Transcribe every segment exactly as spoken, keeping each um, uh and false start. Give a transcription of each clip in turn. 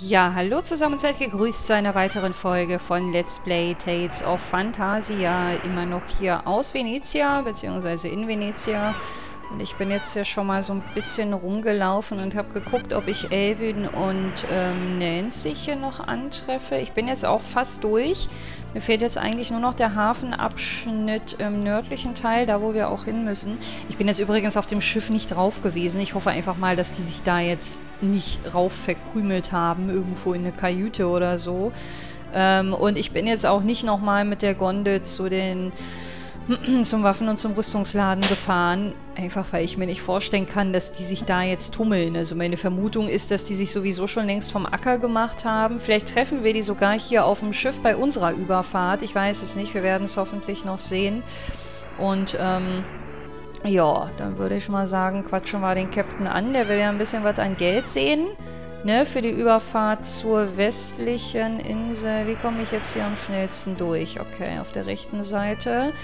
Ja, hallo zusammen und seid gegrüßt zu einer weiteren Folge von Let's Play Tales of Phantasia. Immer noch hier aus Venezia, beziehungsweise in Venezia. Und ich bin jetzt ja schon mal so ein bisschen rumgelaufen und habe geguckt, ob ich Elvin und ähm, Nancy hier noch antreffe. Ich bin jetzt auch fast durch. Mir fehlt jetzt eigentlich nur noch der Hafenabschnitt im nördlichen Teil, da wo wir auch hin müssen. Ich bin jetzt übrigens auf dem Schiff nicht drauf gewesen. Ich hoffe einfach mal, dass die sich da jetzt nicht rauf verkrümelt haben, irgendwo in eine Kajüte oder so. Ähm, und ich bin jetzt auch nicht nochmal mit der Gondel zu den zum Waffen- und zum Rüstungsladen gefahren. Einfach, weil ich mir nicht vorstellen kann, dass die sich da jetzt tummeln. Also meine Vermutung ist, dass die sich sowieso schon längst vom Acker gemacht haben. Vielleicht treffen wir die sogar hier auf dem Schiff bei unserer Überfahrt. Ich weiß es nicht. Wir werden es hoffentlich noch sehen. Und, ähm... ja, dann würde ich mal sagen, quatschen wir den Captain an. Der will ja ein bisschen was an Geld sehen. Ne, für die Überfahrt zur westlichen Insel. Wie komme ich jetzt hier am schnellsten durch? Okay, auf der rechten Seite.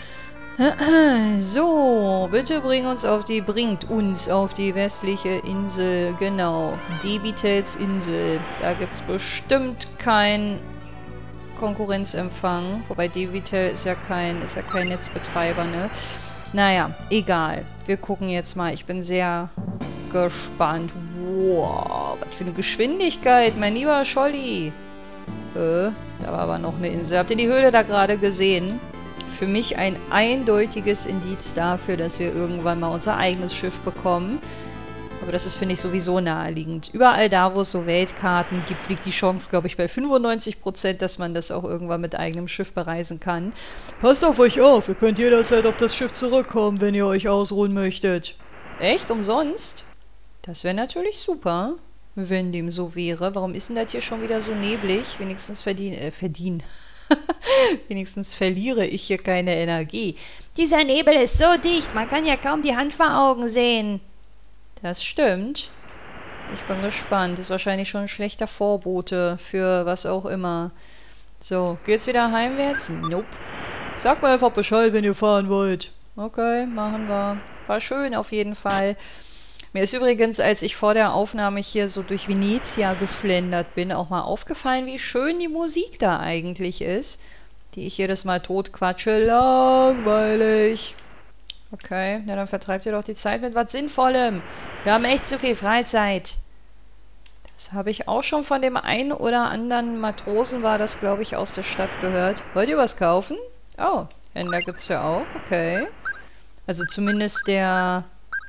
So, bitte bring uns auf die, bringt uns auf die westliche Insel. Genau, Devitels Insel. Da gibt es bestimmt keinen Konkurrenzempfang. Wobei Devitel ist ja kein, ist ja kein Netzbetreiber, ne? Naja, egal. Wir gucken jetzt mal. Ich bin sehr gespannt. Wow, was für eine Geschwindigkeit, mein lieber Scholli. Äh, da war aber noch eine Insel. Habt ihr die Höhle da gerade gesehen? Für mich ein eindeutiges Indiz dafür, dass wir irgendwann mal unser eigenes Schiff bekommen. Aber das ist, finde ich, sowieso naheliegend. Überall da, wo es so Weltkarten gibt, liegt die Chance, glaube ich, bei fünfundneunzig Prozent, dass man das auch irgendwann mit eigenem Schiff bereisen kann. Passt auf euch auf, ihr könnt jederzeit auf das Schiff zurückkommen, wenn ihr euch ausruhen möchtet. Echt? Umsonst? Das wäre natürlich super, wenn dem so wäre. Warum ist denn das hier schon wieder so neblig? Wenigstens verdienen, äh, verdienen. Wenigstens verliere ich hier keine Energie. Dieser Nebel ist so dicht, man kann ja kaum die Hand vor Augen sehen. Das stimmt. Ich bin gespannt. Ist wahrscheinlich schon ein schlechter Vorbote für was auch immer. So, geht's wieder heimwärts? Nope. Sag mal einfach Bescheid, wenn ihr fahren wollt. Okay, machen wir. War schön auf jeden Fall. Mir ist übrigens, als ich vor der Aufnahme hier so durch Venezia geschlendert bin, auch mal aufgefallen, wie schön die Musik da eigentlich ist. Die ich jedes Mal totquatsche. Langweilig. Okay, na dann vertreibt ihr doch die Zeit mit was Sinnvollem. Wir haben echt zu viel Freizeit. Das habe ich auch schon von dem einen oder anderen Matrosen, war das, glaube ich, aus der Stadt gehört. Wollt ihr was kaufen? Oh, Händler gibt's ja auch. Okay. Also zumindest der...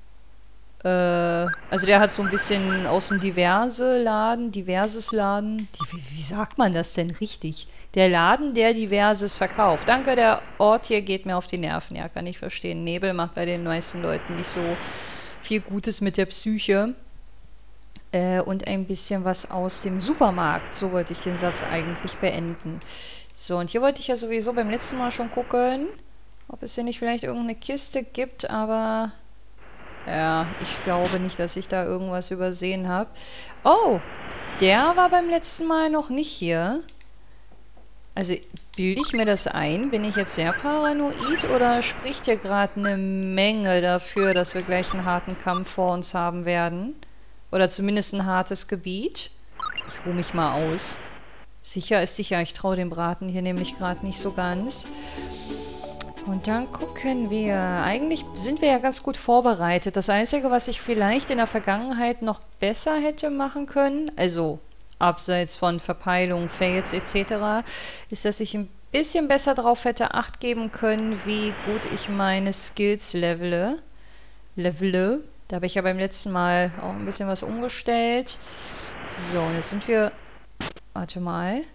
Äh, also der hat so ein bisschen aus dem Diverse-Laden, Diverses-Laden... Wie, wie sagt man das denn richtig? Der Laden, der Diverses verkauft. Danke, der Ort hier geht mir auf die Nerven. Ja, kann ich verstehen. Nebel macht bei den meisten Leuten nicht so viel Gutes mit der Psyche. Äh, und ein bisschen was aus dem Supermarkt. So wollte ich den Satz eigentlich beenden. So, und hier wollte ich ja sowieso beim letzten Mal schon gucken, ob es hier nicht vielleicht irgendeine Kiste gibt, aber... ja, ich glaube nicht, dass ich da irgendwas übersehen habe. Oh, der war beim letzten Mal noch nicht hier. Also, bilde ich mir das ein? Bin ich jetzt sehr paranoid oder spricht hier gerade eine Menge dafür, dass wir gleich einen harten Kampf vor uns haben werden? Oder zumindest ein hartes Gebiet? Ich ruhe mich mal aus. Sicher ist sicher, ich traue dem Braten hier nämlich gerade nicht so ganz. Und dann gucken wir. Eigentlich sind wir ja ganz gut vorbereitet. Das Einzige, was ich vielleicht in der Vergangenheit noch besser hätte machen können, also abseits von Verpeilung, Fails et cetera, ist, dass ich ein bisschen besser drauf hätte Acht geben können, wie gut ich meine Skills levele. Levele. Da habe ich ja beim letzten Mal auch ein bisschen was umgestellt. So, jetzt sind wir... Warte mal.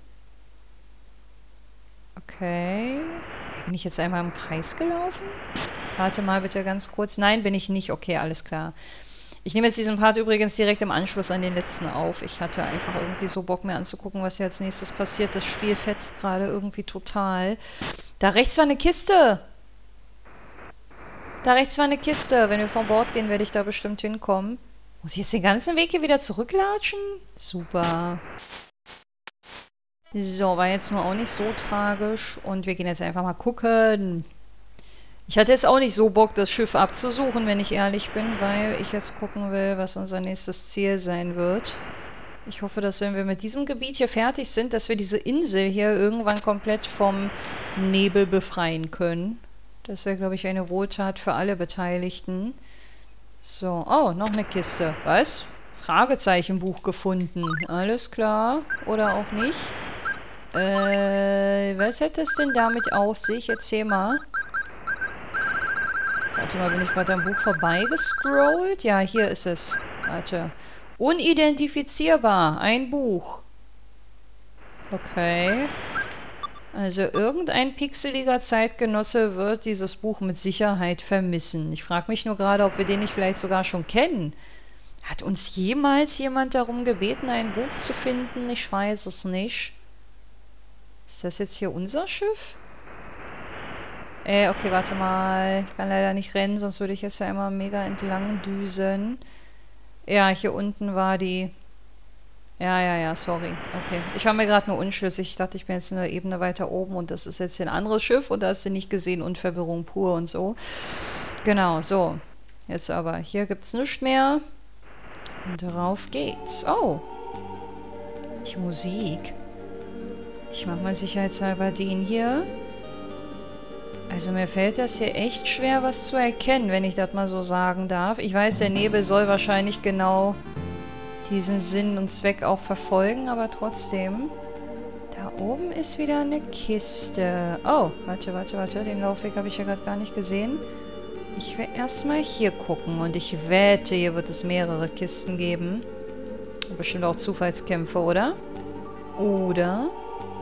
Okay. Bin ich jetzt einmal im Kreis gelaufen? Warte mal bitte ganz kurz. Nein, bin ich nicht. Okay, alles klar. Ich nehme jetzt diesen Part übrigens direkt im Anschluss an den letzten auf. Ich hatte einfach irgendwie so Bock, mir anzugucken, was hier als nächstes passiert. Das Spiel fetzt gerade irgendwie total. Da rechts war eine Kiste. Da rechts war eine Kiste. Wenn wir von Bord gehen, werde ich da bestimmt hinkommen. Muss ich jetzt den ganzen Weg hier wieder zurücklatschen? Super. So, war jetzt nur auch nicht so tragisch. Und wir gehen jetzt einfach mal gucken. Ich hatte jetzt auch nicht so Bock, das Schiff abzusuchen, wenn ich ehrlich bin, weil ich jetzt gucken will, was unser nächstes Ziel sein wird. Ich hoffe, dass wenn wir mit diesem Gebiet hier fertig sind, dass wir diese Insel hier irgendwann komplett vom Nebel befreien können. Das wäre, glaube ich, eine Wohltat für alle Beteiligten. So, oh, noch eine Kiste. Was? Fragezeichenbuch gefunden. Alles klar. Oder auch nicht. Äh, was hat das denn damit auf sich? Erzähl mal. Warte mal, bin ich gerade am Buch vorbeigescrollt? Ja, hier ist es. Warte. Unidentifizierbar. Ein Buch. Okay. Also irgendein pixeliger Zeitgenosse wird dieses Buch mit Sicherheit vermissen. Ich frage mich nur gerade, ob wir den nicht vielleicht sogar schon kennen. Hat uns jemals jemand darum gebeten, ein Buch zu finden? Ich weiß es nicht. Ist das jetzt hier unser Schiff? Äh, okay, warte mal. Ich kann leider nicht rennen, sonst würde ich jetzt ja immer mega entlang düsen. Ja, hier unten war die... Ja, ja, ja, sorry. Okay. Ich war mir gerade nur unschlüssig. Ich dachte, ich bin jetzt eine Ebene weiter oben und das ist jetzt hier ein anderes Schiff und da hast du nicht gesehen und Verwirrung pur und so. Genau, so. Jetzt aber. Hier gibt's nichts mehr. Und darauf geht's. Oh. Die Musik. Ich mach mal sicherheitshalber den hier. Also mir fällt das hier echt schwer, was zu erkennen, wenn ich das mal so sagen darf. Ich weiß, der Nebel soll wahrscheinlich genau diesen Sinn und Zweck auch verfolgen, aber trotzdem. Da oben ist wieder eine Kiste. Oh, warte, warte, warte. Den Laufweg habe ich ja gerade gar nicht gesehen. Ich will erstmal hier gucken und ich wette, hier wird es mehrere Kisten geben. Bestimmt auch Zufallskämpfe, oder? Oder?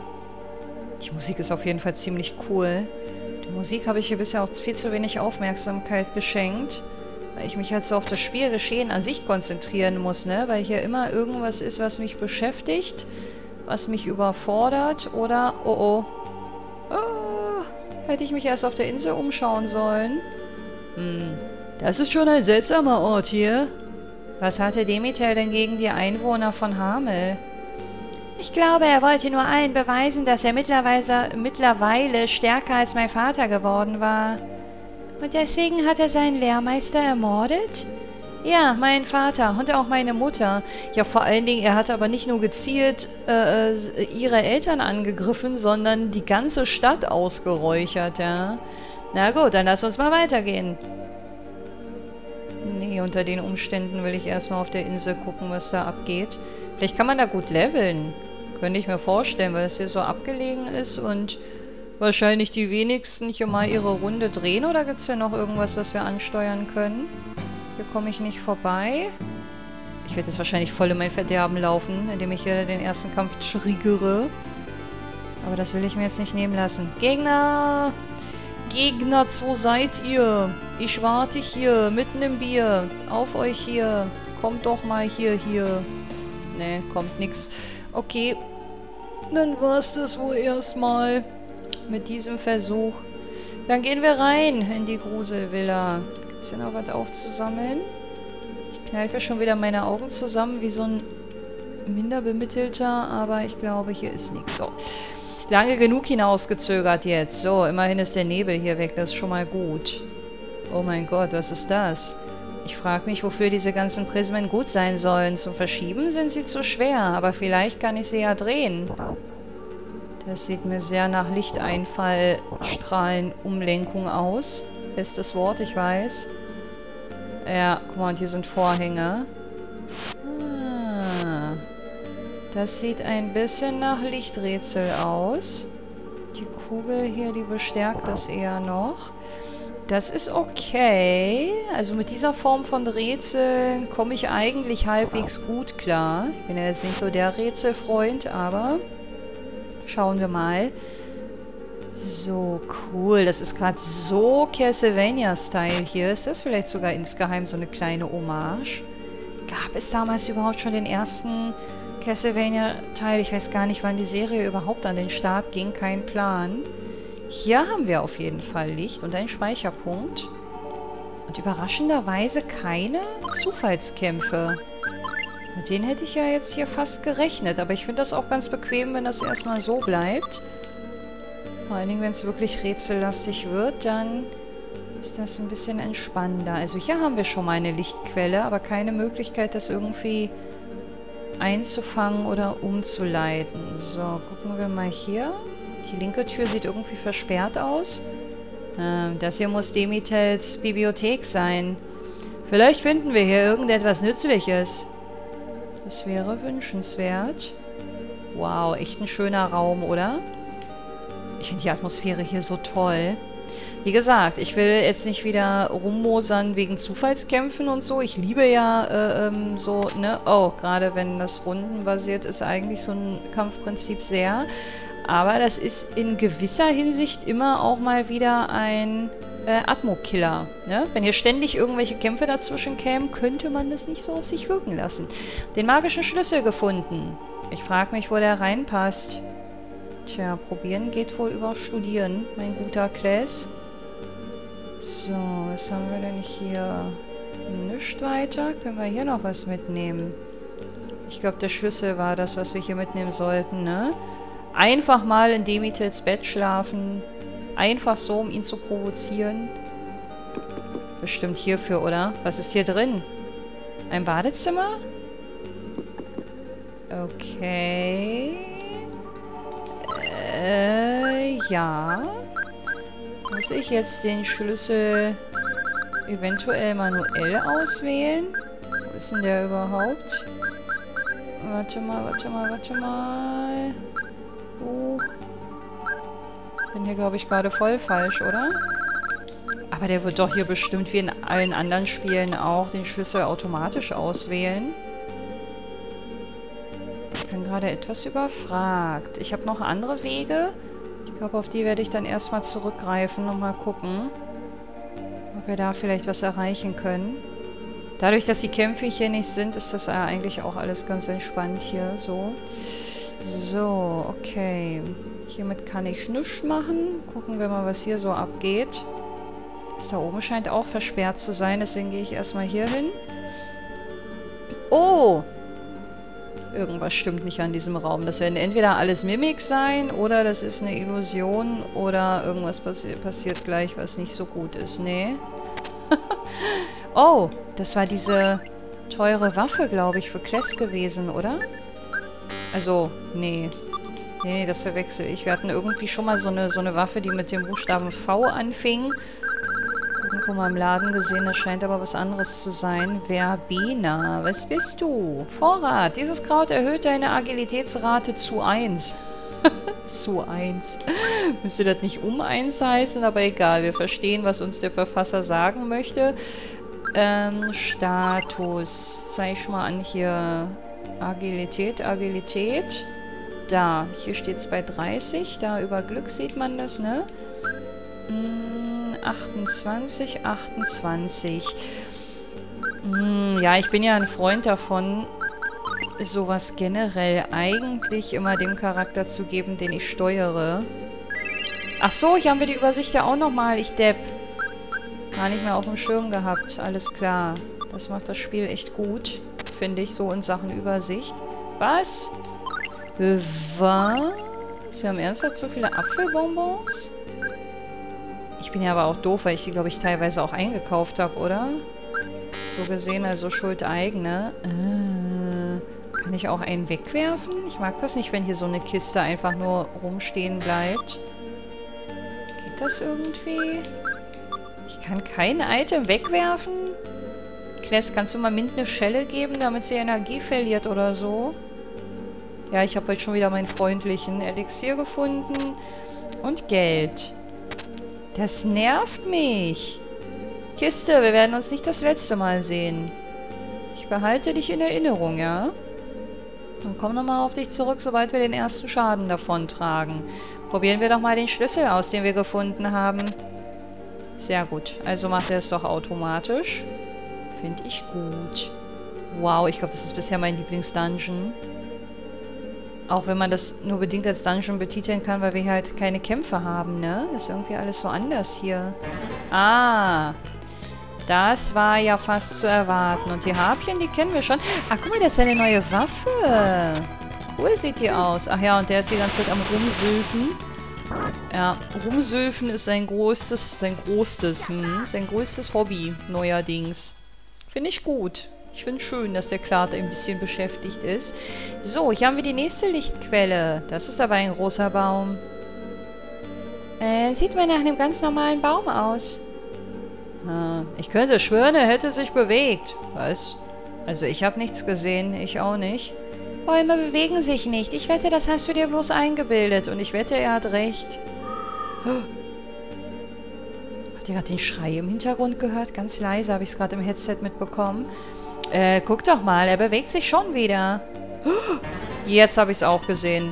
Die Musik ist auf jeden Fall ziemlich cool. Die Musik habe ich hier bisher auch viel zu wenig Aufmerksamkeit geschenkt, weil ich mich halt so auf das Spielgeschehen an sich konzentrieren muss, ne? Weil hier immer irgendwas ist, was mich beschäftigt, was mich überfordert oder... Oh, oh. Oh, hätte ich mich erst auf der Insel umschauen sollen. Hm, das ist schon ein seltsamer Ort hier. Was hatte Demeter denn gegen die Einwohner von Hamel? Ich glaube, er wollte nur allen beweisen, dass er mittlerweile, mittlerweile stärker als mein Vater geworden war. Und deswegen hat er seinen Lehrmeister ermordet? Ja, mein Vater und auch meine Mutter. Ja, vor allen Dingen, er hat aber nicht nur gezielt äh, ihre Eltern angegriffen, sondern die ganze Stadt ausgeräuchert, ja. Na gut, dann lass uns mal weitergehen. Nee, unter den Umständen will ich erstmal auf der Insel gucken, was da abgeht. Vielleicht kann man da gut leveln. Könnte ich mir vorstellen, weil es hier so abgelegen ist und wahrscheinlich die wenigsten hier mal ihre Runde drehen. Oder gibt es hier noch irgendwas, was wir ansteuern können? Hier komme ich nicht vorbei. Ich werde jetzt wahrscheinlich voll in mein Verderben laufen, indem ich hier den ersten Kampf triggere. Aber das will ich mir jetzt nicht nehmen lassen. Gegner! Gegner, wo seid ihr? Ich warte hier, mitten im Bier. Auf euch hier. Kommt doch mal hier, hier. Ne, kommt nix. Okay, dann war's das wohl erstmal mit diesem Versuch. Dann gehen wir rein in die Gruselvilla. Gibt's hier noch was aufzusammeln? Ich kneife schon wieder meine Augen zusammen wie so ein minder bemittelter, aber ich glaube, hier ist nichts. So, lange genug hinausgezögert jetzt. So, immerhin ist der Nebel hier weg, das ist schon mal gut. Oh mein Gott, was ist das? Ich frage mich, wofür diese ganzen Prismen gut sein sollen. Zum Verschieben sind sie zu schwer, aber vielleicht kann ich sie ja drehen. Das sieht mir sehr nach Lichteinfall, Strahlen, Umlenkung aus. Bestes Wort, ich weiß. Ja, guck mal, und hier sind Vorhänge. Ah, das sieht ein bisschen nach Lichträtsel aus. Die Kugel hier, die bestärkt das eher noch. Das ist okay. Also mit dieser Form von Rätseln komme ich eigentlich halbwegs gut klar. Ich bin ja jetzt nicht so der Rätselfreund, aber schauen wir mal. So, cool. Das ist gerade so Castlevania-Style hier. Ist das vielleicht sogar insgeheim so eine kleine Hommage? Gab es damals überhaupt schon den ersten Castlevania-Teil? Ich weiß gar nicht, wann die Serie überhaupt an den Start ging. Kein Plan. Hier haben wir auf jeden Fall Licht und einen Speicherpunkt. Und überraschenderweise keine Zufallskämpfe. Mit denen hätte ich ja jetzt hier fast gerechnet. Aber ich finde das auch ganz bequem, wenn das erstmal so bleibt. Vor allen Dingen, wenn es wirklich rätsellastig wird, dann ist das ein bisschen entspannender. Also hier haben wir schon mal eine Lichtquelle, aber keine Möglichkeit, das irgendwie einzufangen oder umzuleiten. So, gucken wir mal hier. Die linke Tür sieht irgendwie versperrt aus. Ähm, das hier muss Demitels Bibliothek sein. Vielleicht finden wir hier irgendetwas Nützliches. Das wäre wünschenswert. Wow, echt ein schöner Raum, oder? Ich finde die Atmosphäre hier so toll. Wie gesagt, ich will jetzt nicht wieder rummosern wegen Zufallskämpfen und so. Ich liebe ja äh, ähm, so, ne? Oh, gerade wenn das rundenbasiert ist, eigentlich so ein Kampfprinzip sehr. Aber das ist in gewisser Hinsicht immer auch mal wieder ein äh, Atmo-Killer. Ne? Wenn hier ständig irgendwelche Kämpfe dazwischen kämen, könnte man das nicht so auf sich wirken lassen. Den magischen Schlüssel gefunden. Ich frage mich, wo der reinpasst. Tja, probieren geht wohl über studieren, mein guter Claes. So, was haben wir denn hier? Nicht weiter. Können wir hier noch was mitnehmen? Ich glaube, der Schlüssel war das, was wir hier mitnehmen sollten, ne? Einfach mal in Demitels Bett schlafen. Einfach so, um ihn zu provozieren. Bestimmt hierfür, oder? Was ist hier drin? Ein Badezimmer? Okay. Äh, ja. Muss ich jetzt den Schlüssel eventuell manuell auswählen? Wo ist denn der überhaupt? Warte mal, warte mal, warte mal. Oh. Bin hier, glaube ich, gerade voll falsch, oder? Aber der wird doch hier bestimmt wie in allen anderen Spielen auch den Schlüssel automatisch auswählen. Ich bin gerade etwas überfragt. Ich habe noch andere Wege. Ich glaube, auf die werde ich dann erstmal zurückgreifen und mal gucken, ob wir da vielleicht was erreichen können. Dadurch, dass die Kämpfe hier nicht sind, ist das ja eigentlich auch alles ganz entspannt hier so. So, okay. Hiermit kann ich nichts machen. Gucken wir mal, was hier so abgeht. Das da oben scheint auch versperrt zu sein, deswegen gehe ich erstmal hier hin. Oh! Irgendwas stimmt nicht an diesem Raum. Das werden entweder alles Mimics sein, oder das ist eine Illusion, oder irgendwas passi passiert gleich, was nicht so gut ist. Nee. Oh, das war diese teure Waffe, glaube ich, für Claes gewesen, oder? Also, nee. Nee, das verwechsel ich. Wir hatten irgendwie schon mal so eine, so eine Waffe, die mit dem Buchstaben V anfing. Irgendwo mal im Laden gesehen, das scheint aber was anderes zu sein. Verbena, was bist du? Vorrat. Dieses Kraut erhöht deine Agilitätsrate zu eins. Zu eins. Müsste das nicht um eins heißen, aber egal. Wir verstehen, was uns der Verfasser sagen möchte. Ähm, Status. Zeig mal an hier. Agilität, Agilität. Da. Hier steht es bei dreißig. Da über Glück sieht man das, ne? Hm, achtundzwanzig, achtundzwanzig. Hm, ja, ich bin ja ein Freund davon, sowas generell eigentlich immer dem Charakter zu geben, den ich steuere. Ach so, hier haben wir die Übersicht ja auch nochmal. Ich depp. Gar nicht mehr auf dem Schirm gehabt. Alles klar. Das macht das Spiel echt gut, finde ich, so in Sachen Übersicht. Was? Was? Wir haben ernsthaft so viele Apfelbonbons? Ich bin ja aber auch doof, weil ich die, glaube ich, teilweise auch eingekauft habe, oder? So gesehen, also schuldeigene. Äh, kann ich auch einen wegwerfen? Ich mag das nicht, wenn hier so eine Kiste einfach nur rumstehen bleibt. Geht das irgendwie? Ich kann kein Item wegwerfen? Claes, kannst du mal Mint eine Schelle geben, damit sie Energie verliert oder so? Ja, ich habe heute schon wieder meinen freundlichen Elixier gefunden. Und Geld. Das nervt mich. Kiste, wir werden uns nicht das letzte Mal sehen. Ich behalte dich in Erinnerung, ja? Und komm nochmal auf dich zurück, sobald wir den ersten Schaden davontragen. Probieren wir doch mal den Schlüssel aus, den wir gefunden haben. Sehr gut. Also macht er es doch automatisch. Finde ich gut. Wow, ich glaube, das ist bisher mein Lieblingsdungeon. Auch wenn man das nur bedingt als Dungeon betiteln kann, weil wir halt keine Kämpfe haben, ne? Das ist irgendwie alles so anders hier. Ah, das war ja fast zu erwarten. Und die Harpien, die kennen wir schon. Ach, guck mal, das ist eine neue Waffe. Cool sieht die aus. Ach ja, und der ist die ganze Zeit am Rumsülfen. Ja, Rumsülfen ist sein größtes, sein größtes, hm, sein größtes Hobby neuerdings. Finde ich gut. Ich finde es schön, dass der Klart ein bisschen beschäftigt ist. So, hier haben wir die nächste Lichtquelle. Das ist aber ein großer Baum. Äh, sieht mir nach einem ganz normalen Baum aus. Ah, ich könnte schwören, er hätte sich bewegt. Was? Also ich habe nichts gesehen, ich auch nicht. Bäume bewegen sich nicht. Ich wette, das hast du dir bloß eingebildet. Und ich wette, er hat recht. Oh. Habt ihr gerade den Schrei im Hintergrund gehört? Ganz leise habe ich es gerade im Headset mitbekommen. Äh, guck doch mal, er bewegt sich schon wieder. Oh. Jetzt habe ich es auch gesehen.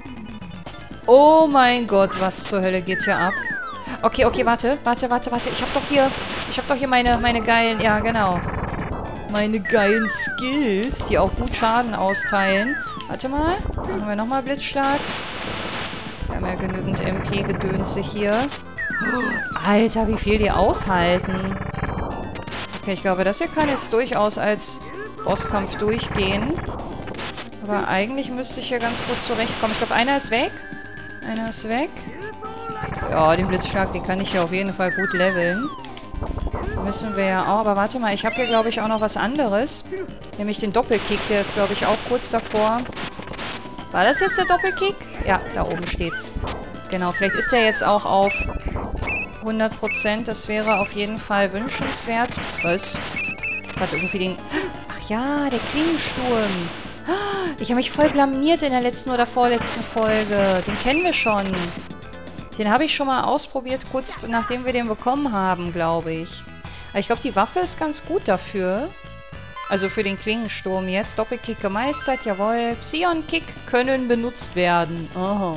Oh mein Gott, was zur Hölle geht hier ab? Okay, okay, warte, warte, warte, warte. Ich habe doch hier, ich habe doch hier meine, meine geilen, ja genau. Meine geilen Skills, die auch gut Schaden austeilen. Warte mal, machen wir nochmal Blitzschlag. Wir haben ja genügend M P-Gedönse hier. Oh, Alter, wie viel die aushalten. Okay, ich glaube, das hier kann jetzt durchaus als Bosskampf durchgehen. Aber eigentlich müsste ich hier ganz gut zurechtkommen. Ich glaube, einer ist weg. Einer ist weg. Ja, den Blitzschlag, den kann ich hier auf jeden Fall gut leveln. Müssen wir ja auch. Aber warte mal, ich habe hier, glaube ich, auch noch was anderes. Nämlich den Doppelkick. Der ist, glaube ich, auch kurz davor. War das jetzt der Doppelkick? Ja, da oben steht's. Genau, vielleicht ist der jetzt auch auf hundert Prozent. Das wäre auf jeden Fall wünschenswert. Was? Hat irgendwie den... Ach ja, der Klingensturm. Ich habe mich voll blamiert in der letzten oder vorletzten Folge. Den kennen wir schon. Den habe ich schon mal ausprobiert, kurz nachdem wir den bekommen haben, glaube ich. Aber ich glaube, die Waffe ist ganz gut dafür. Also für den Klingensturm jetzt. Doppelkick gemeistert, jawohl. Psion-Kick können benutzt werden. Oh.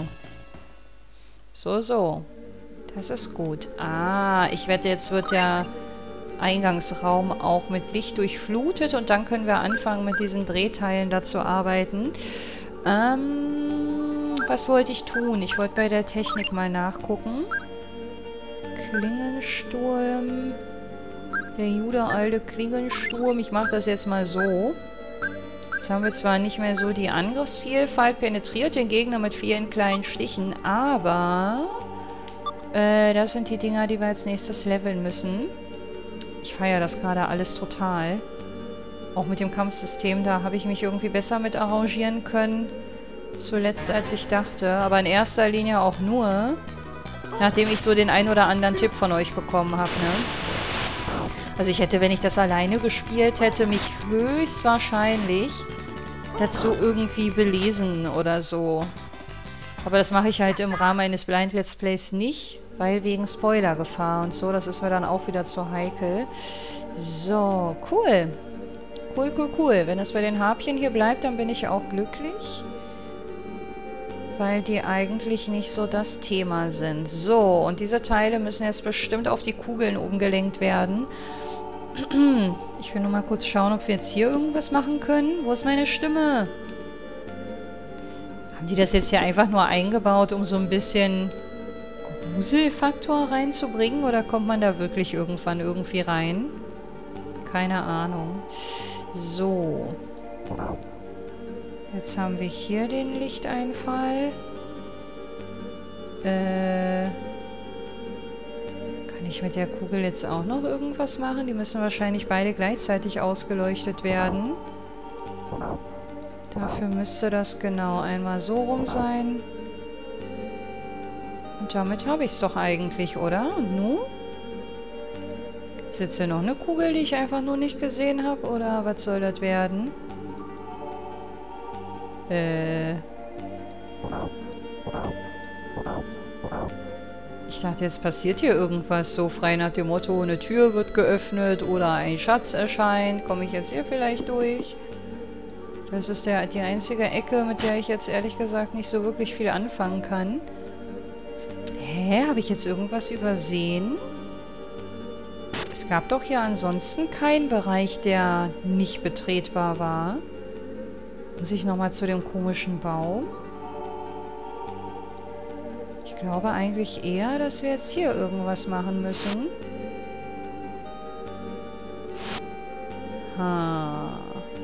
So, so. Das ist gut. Ah, ich wette, jetzt wird der Eingangsraum auch mit Licht durchflutet. Und dann können wir anfangen, mit diesen Drehteilen da zu arbeiten. Ähm, was wollte ich tun? Ich wollte bei der Technik mal nachgucken. Klingensturm... Der Juda-alte Klingensturm. Ich mache das jetzt mal so. Jetzt haben wir zwar nicht mehr so die Angriffsvielfalt, penetriert den Gegner mit vielen kleinen Stichen, aber äh, das sind die Dinger, die wir als nächstes leveln müssen. Ich feiere das gerade alles total. Auch mit dem Kampfsystem, da habe ich mich irgendwie besser mit arrangieren können. Zuletzt, als ich dachte. Aber in erster Linie auch nur, nachdem ich so den ein oder anderen Tipp von euch bekommen habe, ne? Also ich hätte, wenn ich das alleine gespielt hätte, mich höchstwahrscheinlich dazu irgendwie belesen oder so. Aber das mache ich halt im Rahmen eines Blind Let's Plays nicht, weil wegen Spoilergefahr und so, das ist mir dann auch wieder zu heikel. So, cool. Cool, cool, cool. Wenn das bei den Harpien hier bleibt, dann bin ich auch glücklich. Weil die eigentlich nicht so das Thema sind. So, und diese Teile müssen jetzt bestimmt auf die Kugeln umgelenkt werden. Ich will nur mal kurz schauen, ob wir jetzt hier irgendwas machen können. Wo ist meine Stimme? Haben die das jetzt hier einfach nur eingebaut, um so ein bisschen Gruselfaktor reinzubringen? Oder kommt man da wirklich irgendwann irgendwie rein? Keine Ahnung. So. Jetzt haben wir hier den Lichteinfall. Äh... Kann ich mit der Kugel jetzt auch noch irgendwas machen? Die müssen wahrscheinlich beide gleichzeitig ausgeleuchtet werden. Dafür müsste das genau einmal so rum sein. Und damit habe ich es doch eigentlich, oder? Und nun? Ist jetzt hier noch eine Kugel, die ich einfach nur nicht gesehen habe? Oder was soll das werden? Äh... Ich dachte, jetzt passiert hier irgendwas so frei nach dem Motto, eine Tür wird geöffnet oder ein Schatz erscheint. Komme ich jetzt hier vielleicht durch? Das ist der, die einzige Ecke, mit der ich jetzt ehrlich gesagt nicht so wirklich viel anfangen kann. Hä? Habe ich jetzt irgendwas übersehen? Es gab doch hier ansonsten keinen Bereich, der nicht betretbar war. Muss ich nochmal zu dem komischen Baum? Ich glaube eigentlich eher, dass wir jetzt hier irgendwas machen müssen. Ha.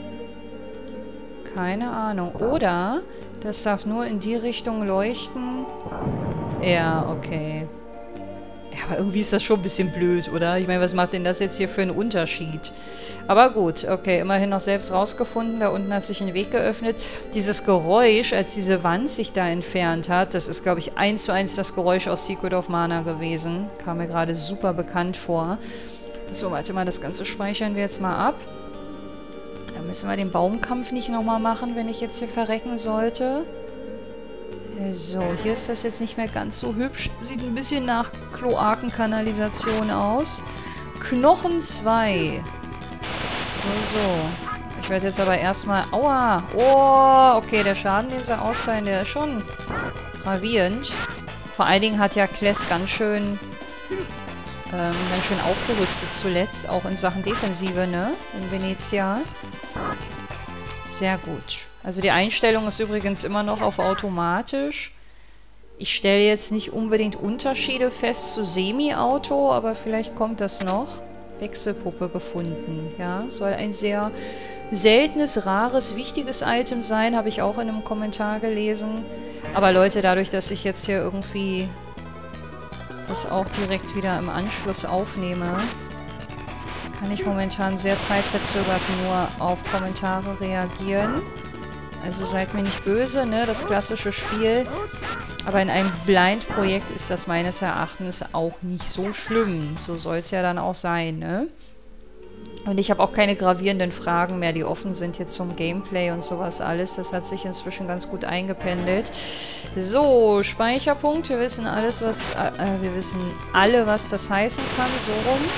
Keine Ahnung. Oder das darf nur in die Richtung leuchten. Ja, okay. Ja, Aber irgendwie ist das schon ein bisschen blöd, oder? Ich meine, was macht denn das jetzt hier für einen Unterschied? Aber gut, okay, immerhin noch selbst rausgefunden. Da unten hat sich ein Weg geöffnet. Dieses Geräusch, als diese Wand sich da entfernt hat, das ist, glaube ich, eins zu eins das Geräusch aus Secret of Mana gewesen. Kam mir gerade super bekannt vor. So, warte mal, das Ganze speichern wir jetzt mal ab. Dann müssen wir den Baumkampf nicht nochmal machen, wenn ich jetzt hier verrecken sollte. So, hier ist das jetzt nicht mehr ganz so hübsch. Sieht ein bisschen nach Kloakenkanalisation aus. Knochen zwei. So, so. Ich werde jetzt aber erstmal... Aua! Oh, okay, der Schaden, den sie austeilen, der ist schon gravierend. Vor allen Dingen hat ja Kless ganz schön... Ähm, ganz schön aufgerüstet zuletzt. Auch in Sachen Defensive, ne? In Venezia. Sehr gut. Also die Einstellung ist übrigens immer noch auf automatisch. Ich stelle jetzt nicht unbedingt Unterschiede fest zu Semi-Auto, aber vielleicht kommt das noch. Wechselpuppe gefunden. Ja, soll ein sehr seltenes, rares, wichtiges Item sein, habe ich auch in einem Kommentar gelesen. Aber Leute, dadurch, dass ich jetzt hier irgendwie das auch direkt wieder im Anschluss aufnehme, kann ich momentan sehr zeitverzögert nur auf Kommentare reagieren. Also seid mir nicht böse, ne? Das klassische Spiel. Aber in einem Blind-Projekt ist das meines Erachtens auch nicht so schlimm. So soll es ja dann auch sein, ne? Und ich habe auch keine gravierenden Fragen mehr, die offen sind jetzt zum Gameplay und sowas alles. Das hat sich inzwischen ganz gut eingependelt. So, Speicherpunkt. Wir wissen alles, was... Äh, wir wissen alle, was das heißen kann. So rum.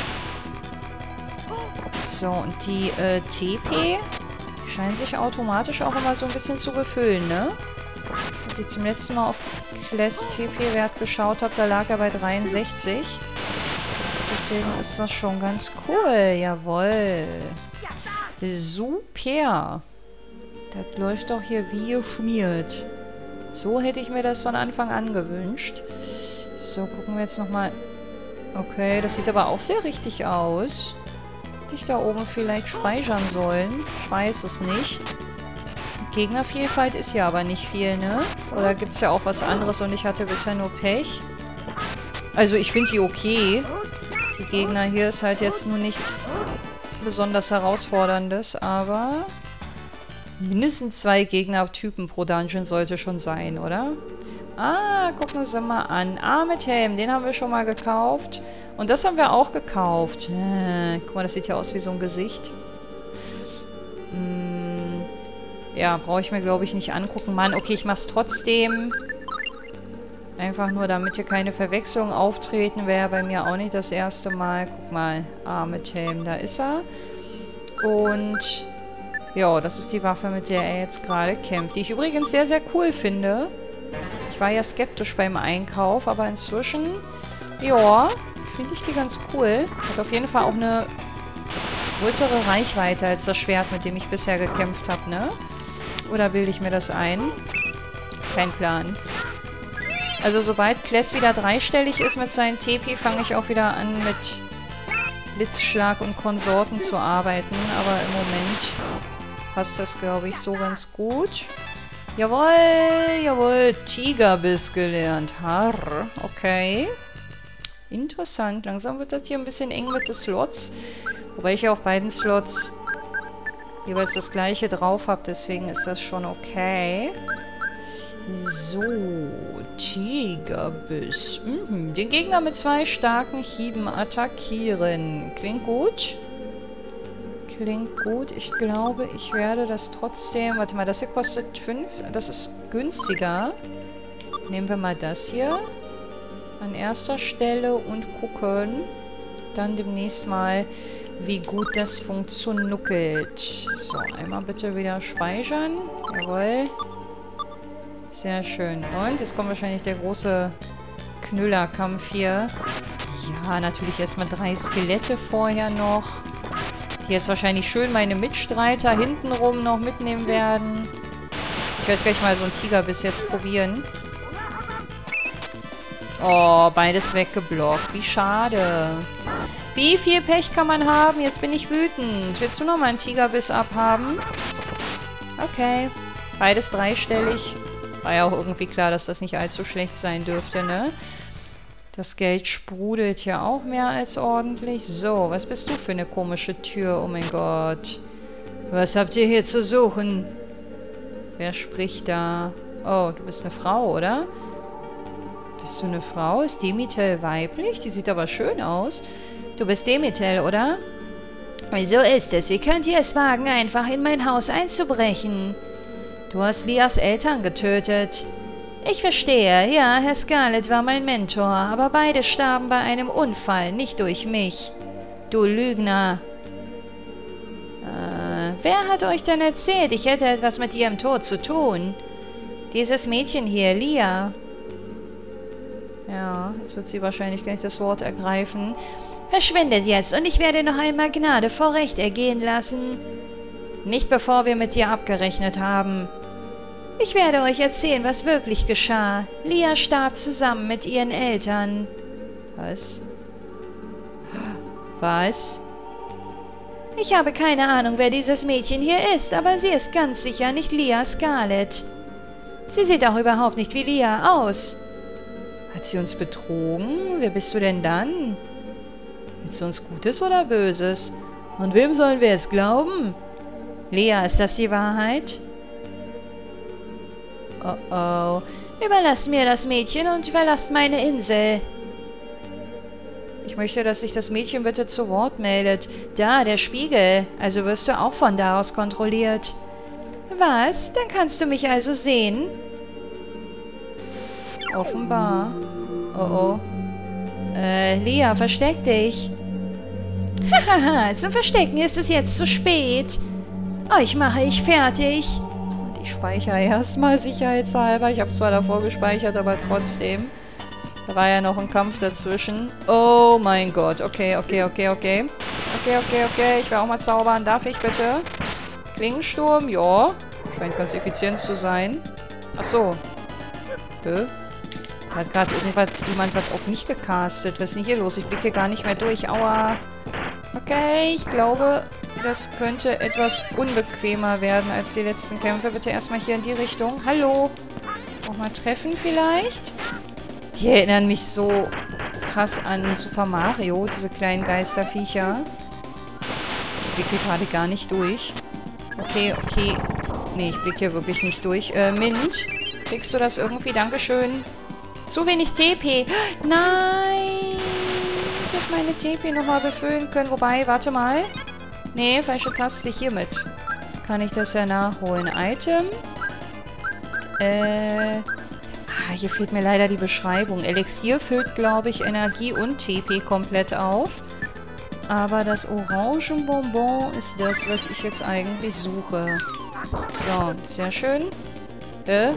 So, und die äh, T P... scheinen sich automatisch auch immer so ein bisschen zu befüllen, ne? Als ich zum letzten Mal auf Kless T P-Wert geschaut habe, da lag er bei dreiundsechzig. Deswegen ist das schon ganz cool. Jawohl. Super. Das läuft doch hier wie geschmiert. So hätte ich mir das von Anfang an gewünscht. So, gucken wir jetzt nochmal. Okay, das sieht aber auch sehr richtig aus. Ich da oben vielleicht speichern sollen. Ich weiß es nicht. Gegnervielfalt ist ja aber nicht viel, ne? Oder gibt es ja auch was anderes und ich hatte bisher nur Pech? Also ich finde die okay. Die Gegner hier ist halt jetzt nur nichts besonders Herausforderndes, aber mindestens zwei Gegnertypen pro Dungeon sollte schon sein, oder? Ah, gucken Sie mal an. Ah, mit Helm, den haben wir schon mal gekauft. Und das haben wir auch gekauft. Äh, guck mal, das sieht ja aus wie so ein Gesicht. Hm, ja, brauche ich mir, glaube ich, nicht angucken. Mann, okay, ich mach's trotzdem. Einfach nur, damit hier keine Verwechslungen auftreten. Wäre bei mir auch nicht das erste Mal. Guck mal, ah, mit Helm, da ist er. Und ja, das ist die Waffe, mit der er jetzt gerade kämpft. Die ich übrigens sehr, sehr cool finde. Ich war ja skeptisch beim Einkauf, aber inzwischen, ja, finde ich die ganz cool. Hat auf jeden Fall auch eine größere Reichweite als das Schwert, mit dem ich bisher gekämpft habe, ne? Oder bilde ich mir das ein? Kein Plan. Also sobald Kless wieder dreistellig ist mit seinen T P, fange ich auch wieder an mit Blitzschlag und Konsorten zu arbeiten. Aber im Moment passt das, glaube ich, so ganz gut. Jawohl, jawohl, Tigerbiss gelernt. Harr, okay. Interessant. Langsam wird das hier ein bisschen eng mit den Slots. Wobei ich ja auf beiden Slots jeweils das gleiche drauf habe. Deswegen ist das schon okay. So, Tigerbiss. Mhm. Den Gegner mit zwei starken Hieben attackieren. Klingt gut. Klingt gut. Ich glaube, ich werde das trotzdem... Warte mal, das hier kostet fünf. Das ist günstiger. Nehmen wir mal das hier an erster Stelle und gucken dann demnächst mal, wie gut das funktioniert. So, einmal bitte wieder speichern. Jawohl. Sehr schön. Und jetzt kommt wahrscheinlich der große Knüllerkampf hier. Ja, natürlich erstmal drei Skelette vorher noch. Die jetzt wahrscheinlich schön meine Mitstreiter hintenrum noch mitnehmen werden. Ich werde gleich mal so einen Tigerbiss jetzt probieren. Oh, beides weggeblockt. Wie schade. Wie viel Pech kann man haben? Jetzt bin ich wütend. Willst du noch mal einen Tigerbiss abhaben? Okay. Beides dreistellig. War ja auch irgendwie klar, dass das nicht allzu schlecht sein dürfte, ne? Das Geld sprudelt ja auch mehr als ordentlich. So, was bist du für eine komische Tür? Oh mein Gott. Was habt ihr hier zu suchen? Wer spricht da? Oh, du bist eine Frau, oder? Bist du eine Frau? Ist Demetel weiblich? Die sieht aber schön aus. Du bist Demetel, oder? So ist es. Wie könnt ihr es wagen, einfach in mein Haus einzubrechen? Du hast Lias Eltern getötet. Ich verstehe. Ja, Herr Scarlet war mein Mentor, aber beide starben bei einem Unfall, nicht durch mich. Du Lügner. Äh, wer hat euch denn erzählt, ich hätte etwas mit ihrem Tod zu tun? Dieses Mädchen hier, Lia. Ja, jetzt wird sie wahrscheinlich gleich das Wort ergreifen. Verschwindet jetzt und ich werde noch einmal Gnade vor Recht ergehen lassen. Nicht bevor wir mit dir abgerechnet haben. Ich werde euch erzählen, was wirklich geschah. Lia starb zusammen mit ihren Eltern. Was? Was? Ich habe keine Ahnung, wer dieses Mädchen hier ist, aber sie ist ganz sicher nicht Lia Scarlet. Sie sieht auch überhaupt nicht wie Lia aus. Hat sie uns betrogen? Wer bist du denn dann? Willst du uns Gutes oder Böses? Und wem sollen wir es glauben? Lia, ist das die Wahrheit? Oh oh. Überlasst mir das Mädchen und verlasst meine Insel. Ich möchte, dass sich das Mädchen bitte zu Wort meldet. Da, der Spiegel. Also wirst du auch von da aus kontrolliert. Was? Dann kannst du mich also sehen? Offenbar. Oh oh. Äh, Lia, versteck dich. Hahaha, zum Verstecken ist es jetzt zu spät. Euch mache ich fertig. Und ich speichere erstmal sicherheitshalber. Ich habe es zwar davor gespeichert, aber trotzdem. Da war ja noch ein Kampf dazwischen. Oh mein Gott. Okay, okay, okay, okay. Okay, okay, okay. Ich will auch mal zaubern. Darf ich bitte? Klingensturm? Ja. Scheint ganz effizient zu sein. Ach so. Hä? Da hat gerade irgendwas, jemand was auf mich gecastet. Was ist denn hier los? Ich blicke gar nicht mehr durch. Aua. Okay, ich glaube, das könnte etwas unbequemer werden als die letzten Kämpfe. Bitte erstmal hier in die Richtung. Hallo. Auch mal treffen vielleicht? Die erinnern mich so krass an Super Mario, diese kleinen Geisterviecher. Ich blicke gerade gar nicht durch. Okay, okay. Nee, ich blicke hier wirklich nicht durch. Äh, Mint, kriegst du das irgendwie? Dankeschön. Zu wenig T P. Nein! Ich hätte meine T P nochmal befüllen können. Wobei, warte mal. Nee, falsche Taste hiermit. Kann ich das ja nachholen. Item. Äh... Ah, hier fehlt mir leider die Beschreibung. Elixier füllt, glaube ich, Energie und T P komplett auf. Aber das Orangenbonbon ist das, was ich jetzt eigentlich suche. So, sehr schön. Äh?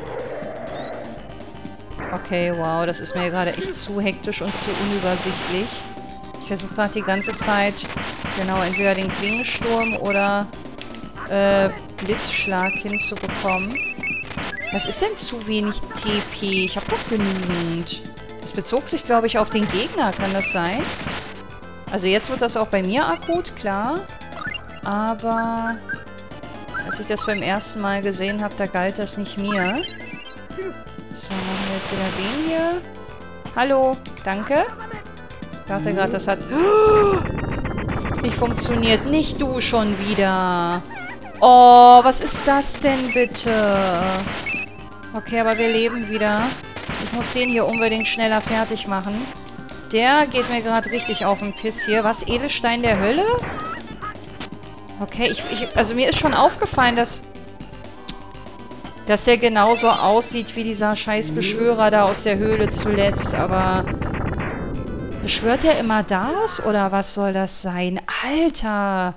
Okay, wow, das ist mir gerade echt zu hektisch und zu unübersichtlich. Ich versuche gerade die ganze Zeit, genau, entweder den Klingensturm oder äh, Blitzschlag hinzubekommen. Was ist denn zu wenig T P? Ich habe doch genügend. Das bezog sich, glaube ich, auf den Gegner. Kann das sein? Also jetzt wird das auch bei mir akut, klar. Aber als ich das beim ersten Mal gesehen habe, da galt das nicht mir. So, machen wir jetzt wieder den hier. Hallo, danke. Ich dachte gerade, das hat... Nicht funktioniert. Nicht du schon wieder. Oh, was ist das denn bitte? Okay, aber wir leben wieder. Ich muss den hier unbedingt schneller fertig machen. Der geht mir gerade richtig auf den Piss hier. Was? Edelstein der Hölle? Okay, ich, ich, also mir ist schon aufgefallen, dass, dass der genauso aussieht wie dieser scheiß Beschwörer da aus der Höhle zuletzt. Aber beschwört er immer das? Oder was soll das sein? Alter!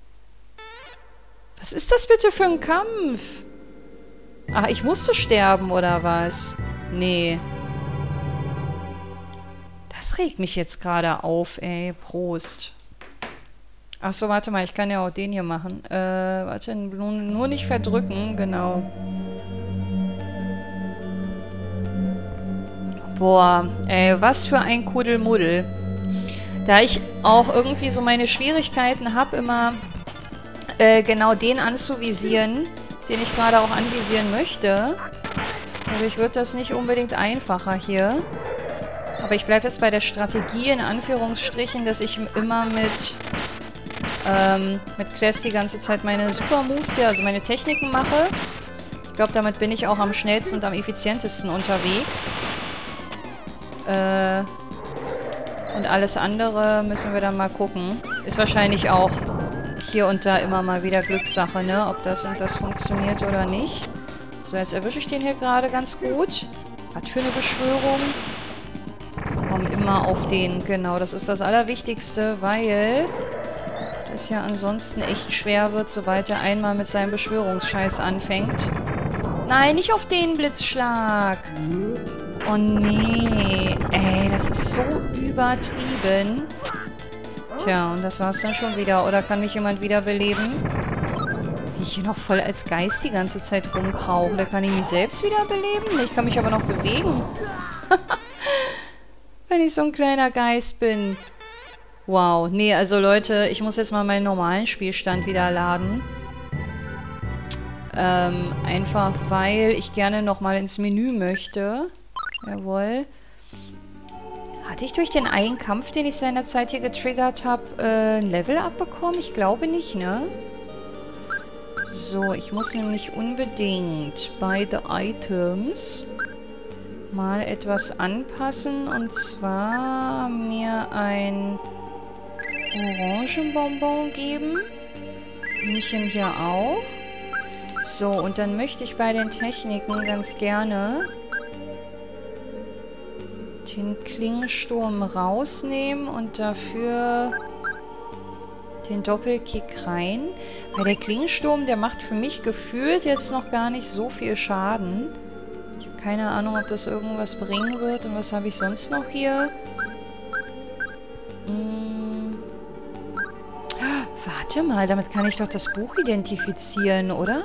Was ist das bitte für ein Kampf? Ach, ich musste sterben, oder was? Nee. Das regt mich jetzt gerade auf, ey. Prost. Ach so, warte mal, ich kann ja auch den hier machen. Äh, warte, nur, nur nicht verdrücken, genau. Boah, ey, was für ein Kuddelmuddel. Da ich auch irgendwie so meine Schwierigkeiten habe, immer äh, genau den anzuvisieren, den ich gerade auch anvisieren möchte. Dadurch wird das nicht unbedingt einfacher hier. Aber ich bleibe jetzt bei der Strategie, in Anführungsstrichen, dass ich immer mit, ähm, mit Quest die ganze Zeit meine Super Moves hier, also meine Techniken mache. Ich glaube, damit bin ich auch am schnellsten und am effizientesten unterwegs. Äh, und alles andere müssen wir dann mal gucken. Ist wahrscheinlich auch hier und da immer mal wieder Glückssache, ne? Ob das und das funktioniert oder nicht. So, jetzt erwische ich den hier gerade ganz gut. Was für eine Beschwörung. Komm immer auf den. Genau, das ist das Allerwichtigste, weil das ja ansonsten echt schwer wird, sobald er einmal mit seinem Beschwörungsscheiß anfängt. Nein, nicht auf den Blitzschlag. Oh nee. Ey, das ist so übertrieben. Tja, und das war's dann schon wieder. Oder kann mich jemand wiederbeleben? Wie ich hier noch voll als Geist die ganze Zeit rumkrauche. Da kann ich mich selbst wiederbeleben? Ich kann mich aber noch bewegen. Wenn ich so ein kleiner Geist bin. Wow. Nee, also Leute, ich muss jetzt mal meinen normalen Spielstand wieder laden. Ähm, einfach weil ich gerne nochmal ins Menü möchte. Jawohl. Hatte ich durch den einen Kampf, den ich seinerzeit hier getriggert habe, äh, ein Level abbekommen? Ich glaube nicht, ne? So, ich muss nämlich unbedingt bei The Items mal etwas anpassen. Und zwar mir ein Orangenbonbon geben. Hühnchen hier auch. So, und dann möchte ich bei den Techniken ganz gerne den Klingensturm rausnehmen und dafür den Doppelkick rein. Weil der Klingensturm, der macht für mich gefühlt jetzt noch gar nicht so viel Schaden. Ich habe keine Ahnung, ob das irgendwas bringen wird. Und was habe ich sonst noch hier? Hm. Warte mal, damit kann ich doch das Buch identifizieren, oder?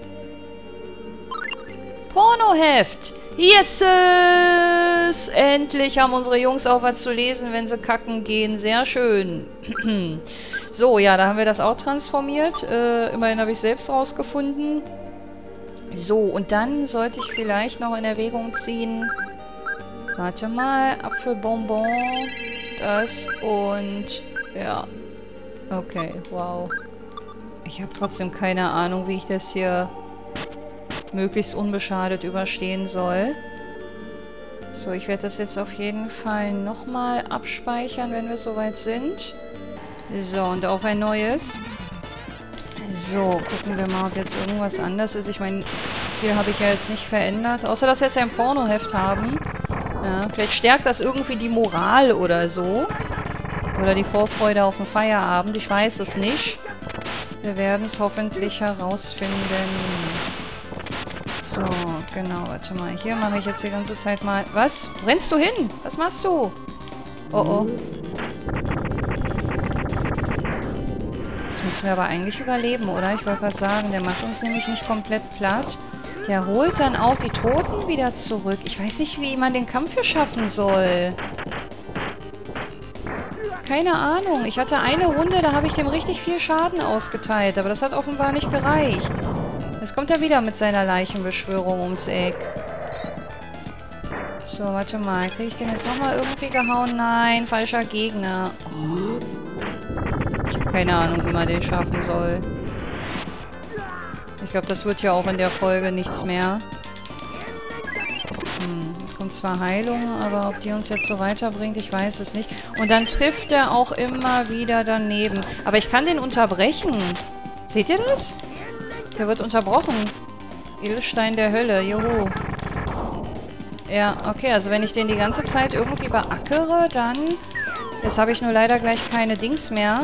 Pornoheft! Yeses! Endlich haben unsere Jungs auch was zu lesen, wenn sie kacken gehen. Sehr schön. So, ja, da haben wir das auch transformiert. Äh, immerhin habe ich es selbst rausgefunden. So, und dann sollte ich vielleicht noch in Erwägung ziehen. Warte mal, Apfelbonbon. Das und... ja. Okay, wow. Ich habe trotzdem keine Ahnung, wie ich das hier möglichst unbeschadet überstehen soll. So, ich werde das jetzt auf jeden Fall nochmal abspeichern, wenn wir soweit sind. So, und auf ein neues. So, gucken wir mal, ob jetzt irgendwas anders ist. Ich meine, viel habe ich ja jetzt nicht verändert. Außer, dass wir jetzt ein Pornoheft haben. Ja, vielleicht stärkt das irgendwie die Moral oder so. Oder die Vorfreude auf den Feierabend. Ich weiß es nicht. Wir werden es hoffentlich herausfinden. So, genau, warte mal. Hier mache ich jetzt die ganze Zeit mal... Was? Rennst du hin? Was machst du? Oh, oh. Das müssen wir aber eigentlich überleben, oder? Ich wollte gerade sagen, der macht uns nämlich nicht komplett platt. Der holt dann auch die Toten wieder zurück. Ich weiß nicht, wie man den Kampf hier schaffen soll. Keine Ahnung. Ich hatte eine Runde, da habe ich dem richtig viel Schaden ausgeteilt. Aber das hat offenbar nicht gereicht. Jetzt kommt er wieder mit seiner Leichenbeschwörung ums Eck. So, warte mal. Kriege ich den jetzt nochmal irgendwie gehauen? Nein, falscher Gegner. Oh. Ich habe keine Ahnung, wie man den schaffen soll. Ich glaube, das wird ja auch in der Folge nichts mehr. Hm, jetzt kommt zwar Heilung, aber ob die uns jetzt so weiterbringt, ich weiß es nicht. Und dann trifft er auch immer wieder daneben. Aber ich kann den unterbrechen. Seht ihr das? Der wird unterbrochen. Edelstein der Hölle, juhu. Ja, okay, also wenn ich den die ganze Zeit irgendwie beackere, dann... Jetzt habe ich nur leider gleich keine Dings mehr.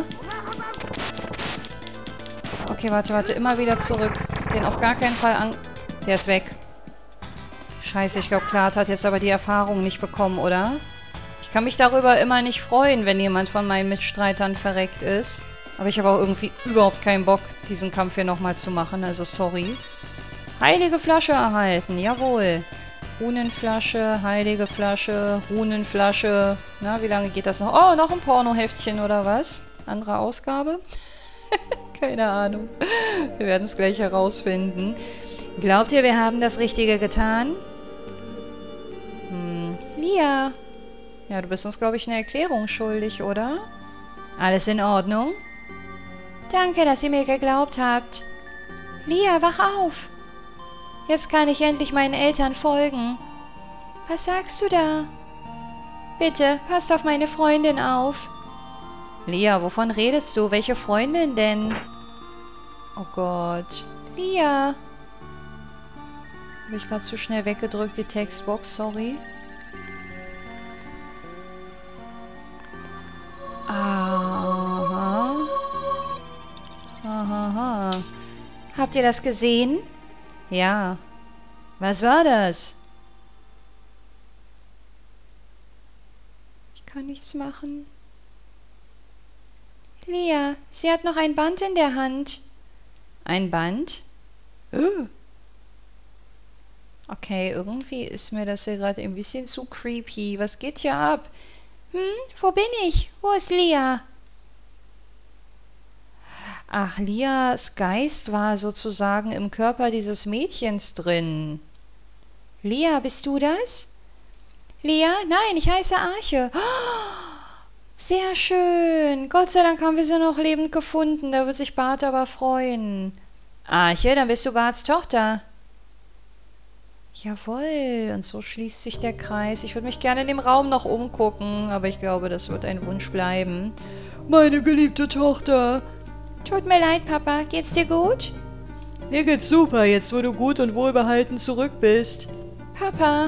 Okay, warte, warte, immer wieder zurück. Den auf gar keinen Fall an... Der ist weg. Scheiße, ich glaube, Klart hat jetzt aber die Erfahrung nicht bekommen, oder? Ich kann mich darüber immer nicht freuen, wenn jemand von meinen Mitstreitern verreckt ist. Aber ich habe auch irgendwie überhaupt keinen Bock, diesen Kampf hier nochmal zu machen. Also sorry. Heilige Flasche erhalten. Jawohl. Runenflasche, heilige Flasche, Runenflasche. Na, wie lange geht das noch? Oh, noch ein Pornoheftchen oder was? Andere Ausgabe? Keine Ahnung. Wir werden es gleich herausfinden. Glaubt ihr, wir haben das Richtige getan? Hm. Lia. Ja, du bist uns, glaube ich, eine Erklärung schuldig, oder? Alles in Ordnung? Danke, dass ihr mir geglaubt habt. Lia, wach auf. Jetzt kann ich endlich meinen Eltern folgen. Was sagst du da? Bitte, passt auf meine Freundin auf. Lia, wovon redest du? Welche Freundin denn? Oh Gott. Lia. Habe ich gerade zu schnell weggedrückt, die Textbox, sorry. Aha. Aha. Habt ihr das gesehen? Ja. Was war das? Ich kann nichts machen. Lia, sie hat noch ein Band in der Hand. Ein Band? Oh. Okay, irgendwie ist mir das hier gerade ein bisschen zu creepy. Was geht hier ab? Hm, wo bin ich? Wo ist Lia? Ach, Lias Geist war sozusagen im Körper dieses Mädchens drin. Lia, bist du das? Lia? Nein, ich heiße Arche. Oh, sehr schön. Gott sei Dank haben wir sie noch lebend gefunden. Da wird sich Bart aber freuen. Arche, dann bist du Barts Tochter. Jawohl, und so schließt sich der Kreis. Ich würde mich gerne in dem Raum noch umgucken, aber ich glaube, das wird ein Wunsch bleiben. Meine geliebte Tochter. Tut mir leid, Papa. Geht's dir gut? Mir geht's super, jetzt wo du gut und wohlbehalten zurück bist. Papa.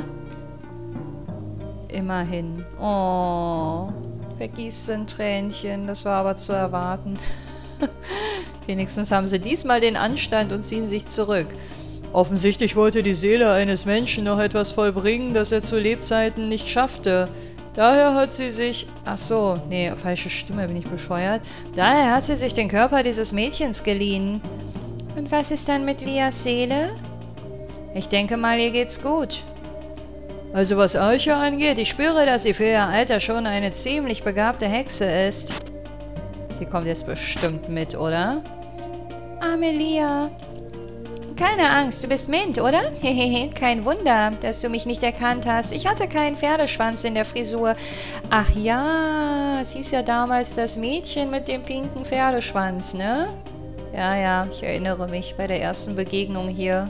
Immerhin. Oh, vergießt ein Tränchen. Das war aber zu erwarten. Wenigstens haben sie diesmal den Anstand und ziehen sich zurück. Offensichtlich wollte die Seele eines Menschen noch etwas vollbringen, das er zu Lebzeiten nicht schaffte. Daher hat sie sich... Ach so, nee, falsche Stimme, bin ich bescheuert. Daher hat sie sich den Körper dieses Mädchens geliehen. Und was ist dann mit Lias Seele? Ich denke mal, ihr geht's gut. Also was Arche angeht, ich spüre, dass sie für ihr Alter schon eine ziemlich begabte Hexe ist. Sie kommt jetzt bestimmt mit, oder? Arme Lia. Keine Angst, du bist Mint, oder? Hehehe, kein Wunder, dass du mich nicht erkannt hast. Ich hatte keinen Pferdeschwanz in der Frisur. Ach ja, sie ist ja damals das Mädchen mit dem pinken Pferdeschwanz, ne? Ja, ja, ich erinnere mich bei der ersten Begegnung hier.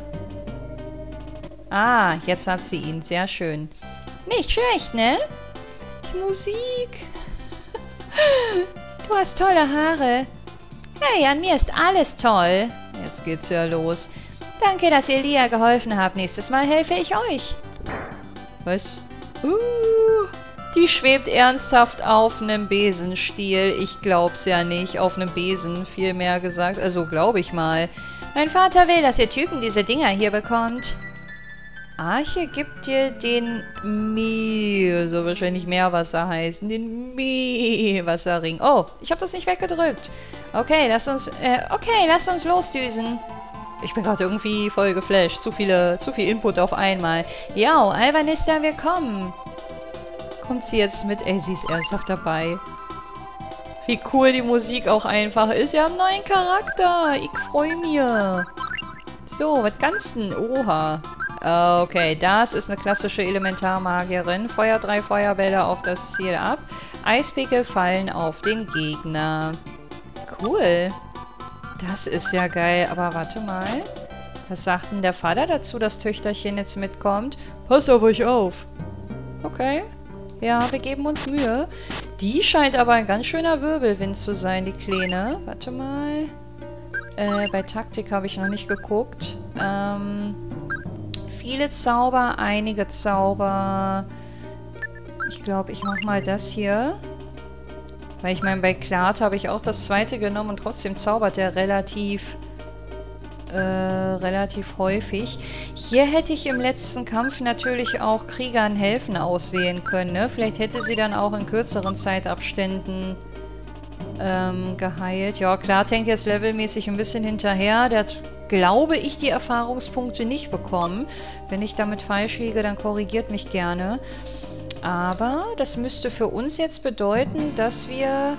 Ah, jetzt hat sie ihn, sehr schön. Nicht schlecht, ne? Die Musik. Du hast tolle Haare. Hey, an mir ist alles toll. Jetzt geht's ja los. Danke, dass ihr Lia geholfen habt. Nächstes Mal helfe ich euch. Was? Uh, die schwebt ernsthaft auf einem Besenstiel. Ich glaub's ja nicht. Auf einem Besen, vielmehr gesagt. Also, glaube ich mal. Mein Vater will, dass ihr Typen diese Dinger hier bekommt. Arche gibt dir den Me... Also wahrscheinlich Meerwasser heißen. Den Meerwasserring. Oh, ich habe das nicht weggedrückt. Okay, lasst uns... Äh, okay, lasst uns losdüsen. Ich bin gerade irgendwie voll geflasht. Zu viele, zu viel Input auf einmal. Ja, Alvanista, wir kommen. Kommt sie jetzt mit? Ey, sie ist ernsthaft dabei. Wie cool die Musik auch einfach ist. Wir haben einen neuen Charakter. Ich freue mich. So, was kannst du denn? Oha. Okay, das ist eine klassische Elementarmagierin. Feuer drei Feuerbälle auf das Ziel ab. Eispickel fallen auf den Gegner. Cool. Das ist ja geil. Aber warte mal. Was sagt denn der Vater dazu, dass Töchterchen jetzt mitkommt? Passt auf euch auf. Okay. Ja, wir geben uns Mühe. Die scheint aber ein ganz schöner Wirbelwind zu sein, die Kleine. Warte mal. Äh, bei Taktik habe ich noch nicht geguckt. Ähm... Viele Zauber, einige Zauber. Ich glaube, ich mache mal das hier. Weil ich meine, bei Klart habe ich auch das zweite genommen und trotzdem zaubert er relativ, äh, relativ häufig. Hier hätte ich im letzten Kampf natürlich auch Kriegern helfen auswählen können, ne? Vielleicht hätte sie dann auch in kürzeren Zeitabständen ähm, geheilt. Ja, Klart hängt jetzt levelmäßig ein bisschen hinterher. Der hat, glaube ich, die Erfahrungspunkte nicht bekommen. Wenn ich damit falsch liege, dann korrigiert mich gerne. Aber das müsste für uns jetzt bedeuten, dass wir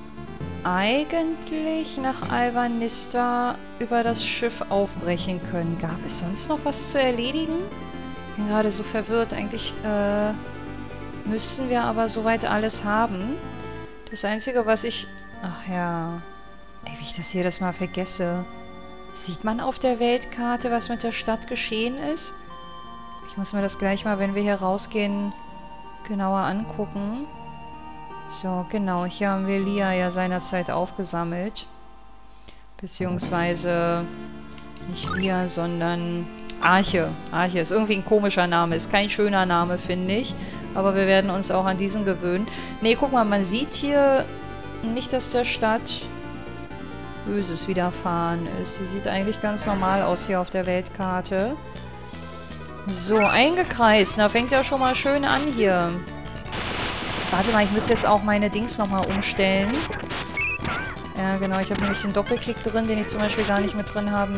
eigentlich nach Alvanista über das Schiff aufbrechen können. Gab es sonst noch was zu erledigen? Ich bin gerade so verwirrt. Eigentlich, äh... müssten wir aber soweit alles haben. Das Einzige, was ich... Ach ja... Ey, wie ich das jedes Mal vergesse. Sieht man auf der Weltkarte, was mit der Stadt geschehen ist? Ich muss mir das gleich mal, wenn wir hier rausgehen, genauer angucken. So, genau. Hier haben wir Lia ja seinerzeit aufgesammelt. Beziehungsweise nicht Lia, sondern Arche. Arche ist irgendwie ein komischer Name. Ist kein schöner Name, finde ich. Aber wir werden uns auch an diesen gewöhnen. Ne, guck mal, man sieht hier nicht, dass der Stadt Böses widerfahren ist. Sie sieht eigentlich ganz normal aus hier auf der Weltkarte. So, eingekreist. Da fängt ja schon mal schön an hier. Warte mal, ich müsste jetzt auch meine Dings nochmal umstellen. Ja, genau. Ich habe nämlich den Doppelklick drin, den ich zum Beispiel gar nicht mit drin haben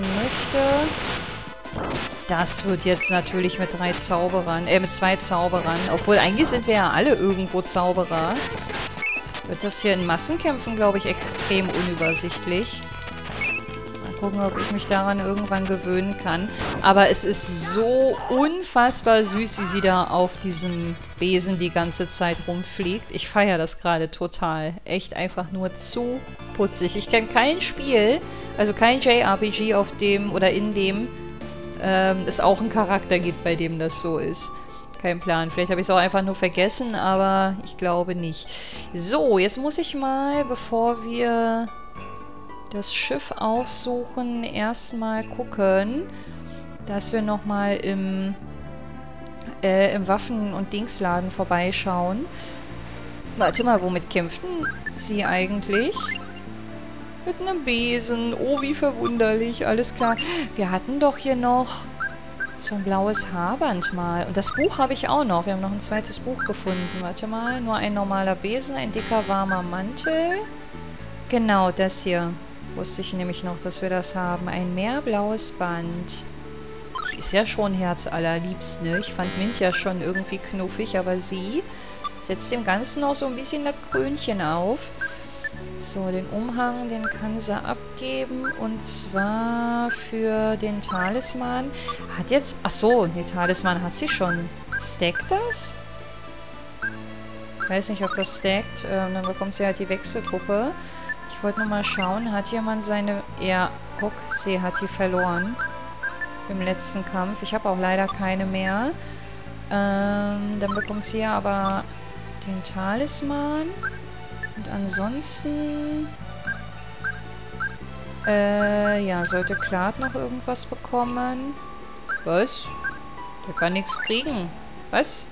möchte. Das wird jetzt natürlich mit drei Zauberern, äh, mit zwei Zauberern. Obwohl, eigentlich sind wir ja alle irgendwo Zauberer. Wird das hier in Massenkämpfen, glaube ich, extrem unübersichtlich. Mal gucken, ob ich mich daran irgendwann gewöhnen kann. Aber es ist so unfassbar süß, wie sie da auf diesem Besen die ganze Zeit rumfliegt. Ich feiere das gerade total. Echt einfach nur zu putzig. Ich kenne kein Spiel, also kein J R P G, auf dem oder in dem ähm, es auch einen Charakter gibt, bei dem das so ist. Kein Plan. Vielleicht habe ich es auch einfach nur vergessen, aber ich glaube nicht. So, jetzt muss ich mal, bevor wir das Schiff aufsuchen, erstmal gucken, dass wir nochmal im, äh, im Waffen- und Dingsladen vorbeischauen. Warte mal, womit kämpften sie eigentlich? Mit einem Besen. Oh, wie verwunderlich. Alles klar. Wir hatten doch hier noch so ein blaues Haarband mal. Und das Buch habe ich auch noch. Wir haben noch ein zweites Buch gefunden. Warte mal. Nur ein normaler Besen, ein dicker, warmer Mantel. Genau, das hier. Wusste ich nämlich noch, dass wir das haben. Ein meerblaues Band. Die ist ja schon herzallerliebst, ne? Ich fand Mint ja schon irgendwie knuffig, aber sie setzt dem Ganzen noch so ein bisschen das Krönchen auf. So, den Umhang, den kann sie abgeben. Und zwar für den Talisman. Hat jetzt... Achso, den Talisman hat sie schon. Stackt das? Ich weiß nicht, ob das stackt. Ähm, dann bekommt sie halt die Wechselgruppe. Ich wollte nur mal schauen. Hat jemand seine... Ja, guck, sie hat die verloren. Im letzten Kampf. Ich habe auch leider keine mehr. Ähm, dann bekommt sie ja aber den Talisman. Und ansonsten... Äh, ja, sollte Claude noch irgendwas bekommen? Was? Der kann nichts kriegen. Was?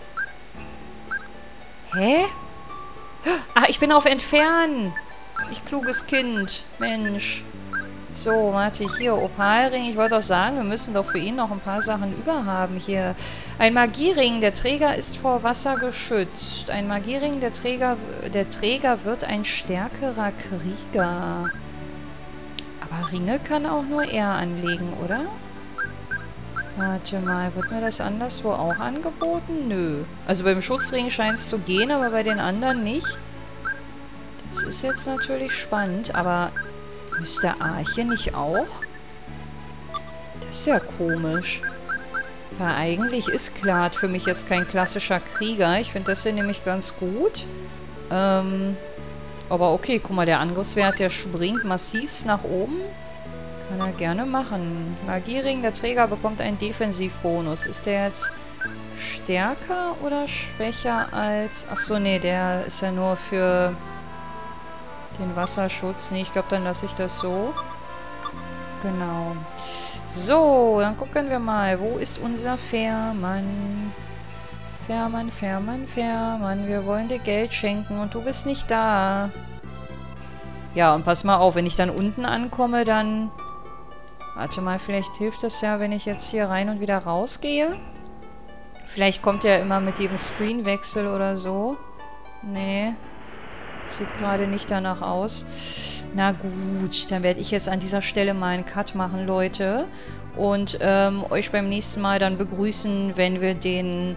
Hä? Ah, ich bin auf Entfernen. Ich kluges Kind. Mensch. So, warte, hier, Opalring. Ich wollte auch sagen, wir müssen doch für ihn noch ein paar Sachen überhaben. Hier, ein Magiering. Der Träger ist vor Wasser geschützt. Ein Magiering, der Träger, der Träger wird ein stärkerer Krieger. Aber Ringe kann auch nur er anlegen, oder? Warte mal, wird mir das anderswo auch angeboten? Nö. Also beim Schutzring scheint es zu gehen, aber bei den anderen nicht. Das ist jetzt natürlich spannend, aber... Müsste Arche nicht auch? Das ist ja komisch. Weil eigentlich ist Claude für mich jetzt kein klassischer Krieger. Ich finde das hier nämlich ganz gut. Ähm, aber okay, guck mal, der Angriffswert, der springt massivst nach oben. Kann er gerne machen. Magiering, der Träger bekommt einen Defensivbonus. Ist der jetzt stärker oder schwächer als... Achso, nee, der ist ja nur für... den Wasserschutz. Nee, ich glaube, dann lasse ich das so. Genau. So, dann gucken wir mal. Wo ist unser Fährmann? Fährmann, Fährmann, Fährmann. Wir wollen dir Geld schenken und du bist nicht da. Ja, und pass mal auf, wenn ich dann unten ankomme, dann... Warte mal, vielleicht hilft das ja, wenn ich jetzt hier rein und wieder rausgehe. Vielleicht kommt er immer mit jedem Screenwechsel oder so. Nee. Sieht gerade nicht danach aus. Na gut, dann werde ich jetzt an dieser Stelle mal einen Cut machen, Leute. Und ähm, euch beim nächsten Mal dann begrüßen, wenn wir den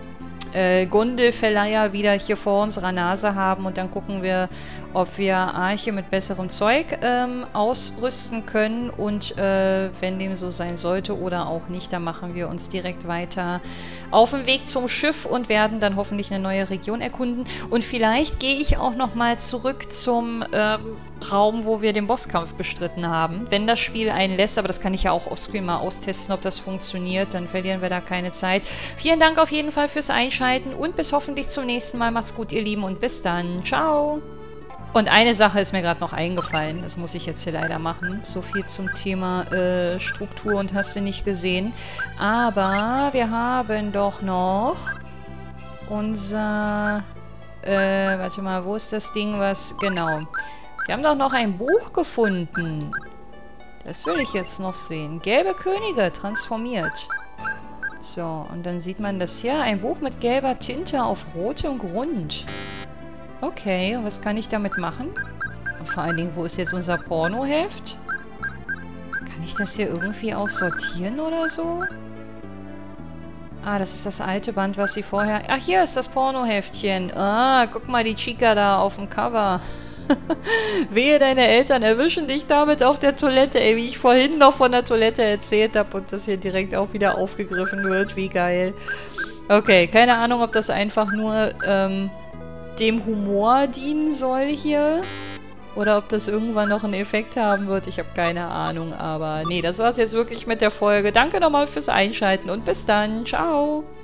äh, Gondelverleiher wieder hier vor unserer Nase haben und dann gucken wir, ob wir Arche mit besserem Zeug ähm, ausrüsten können und äh, wenn dem so sein sollte oder auch nicht, dann machen wir uns direkt weiter auf den Weg zum Schiff und werden dann hoffentlich eine neue Region erkunden und vielleicht gehe ich auch nochmal zurück zum ähm, Raum, wo wir den Bosskampf bestritten haben, wenn das Spiel einen lässt, aber das kann ich ja auch offscreen mal austesten, ob das funktioniert, dann verlieren wir da keine Zeit. Vielen Dank auf jeden Fall fürs Einschalten und bis hoffentlich zum nächsten Mal. Macht's gut, ihr Lieben, und bis dann. Ciao! Und eine Sache ist mir gerade noch eingefallen, das muss ich jetzt hier leider machen. So viel zum Thema äh, Struktur und hast du nicht gesehen. Aber wir haben doch noch unser... Äh, warte mal, wo ist das Ding, was... Genau. Wir haben doch noch ein Buch gefunden. Das will ich jetzt noch sehen. Gelbe Könige, transformiert. So, und dann sieht man das hier. Ein Buch mit gelber Tinte auf rotem Grund. Okay, und was kann ich damit machen? Und vor allen Dingen, wo ist jetzt unser Pornoheft? Kann ich das hier irgendwie auch sortieren oder so? Ah, das ist das alte Band, was sie vorher... Ach, hier ist das Pornoheftchen. Ah, guck mal, die Chica da auf dem Cover. Wehe, deine Eltern erwischen dich damit auf der Toilette, ey, wie ich vorhin noch von der Toilette erzählt habe und das hier direkt auch wieder aufgegriffen wird. Wie geil. Okay, keine Ahnung, ob das einfach nur ähm, dem Humor dienen soll hier oder ob das irgendwann noch einen Effekt haben wird. Ich habe keine Ahnung, aber nee, das war's jetzt wirklich mit der Folge. Danke nochmal fürs Einschalten und bis dann. Ciao.